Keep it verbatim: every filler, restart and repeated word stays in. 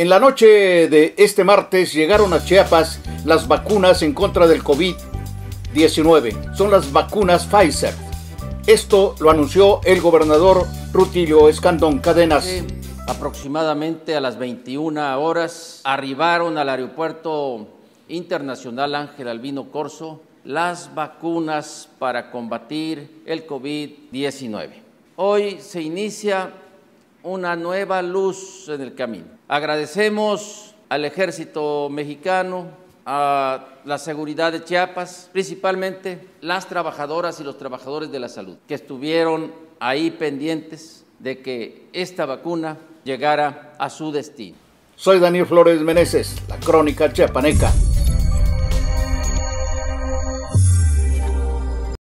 En la noche de este martes llegaron a Chiapas las vacunas en contra del COVID diecinueve. Son las vacunas Pfizer. Esto lo anunció el gobernador Rutilio Escandón Cadenas. Sí, aproximadamente a las veintiuna horas arribaron al aeropuerto internacional Ángel Albino Corzo las vacunas para combatir el COVID diecinueve. Hoy se inicia una nueva luz en el camino. Agradecemos al Ejército Mexicano, a la seguridad de Chiapas, principalmente las trabajadoras y los trabajadores de la salud, que estuvieron ahí pendientes de que esta vacuna llegara a su destino. Soy Daniel Flores Meneses, la Crónica Chiapaneca.